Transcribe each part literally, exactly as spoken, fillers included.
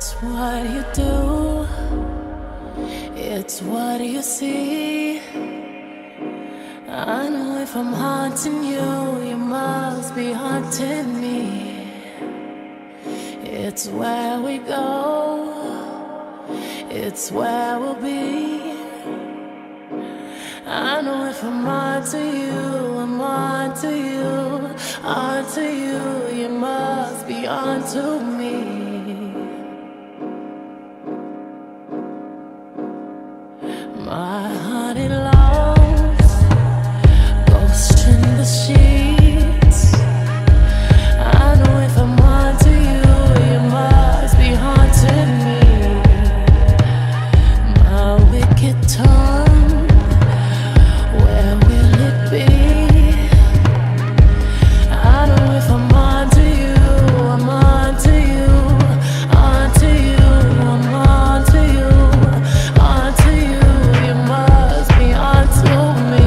It's what you do, it's what you see. I know if I'm haunting you, you must be haunting me. It's where we go, it's where we'll be. I know if I'm onto you, I'm onto you, onto you, you must be onto me. My honey loves ghost in the sheets. I know if I'm onto you, you must be haunting me. My wicked tongue, where will it be? I know if I'm onto you, I'm onto you, onto you, I'm onto you, onto you. You must be onto me.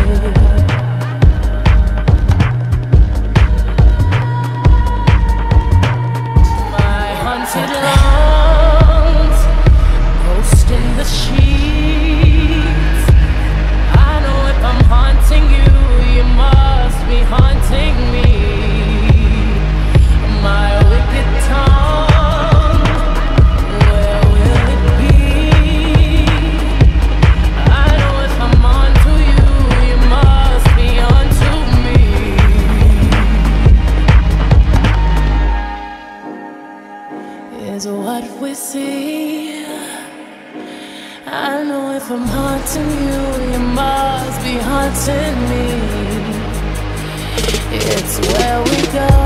My haunted lungs, ghost in the sheets. I know if I'm haunting you, you must be haunting me. My wicked tongue, where will it be? I know if I'm onto you, you must be onto me. Is what we see. I know if I'm haunting you, you must be haunting me. It's where we go,